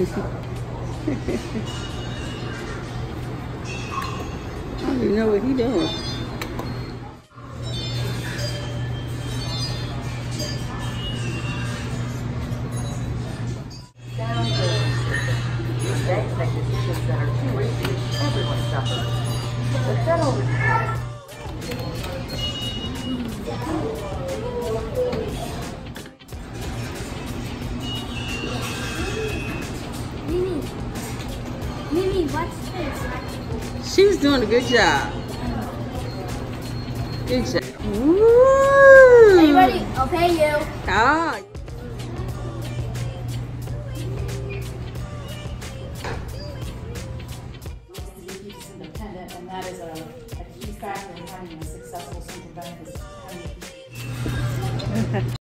I don't even know what he doing. Banks make decisions that are too easy. Everyone suffers. The federal Mimi, what's this? She's doing a good job. Good job. Woo! Are you ready? I'll pay you. Ah. Independent, and that is a key factor in having a successful central bank. Is having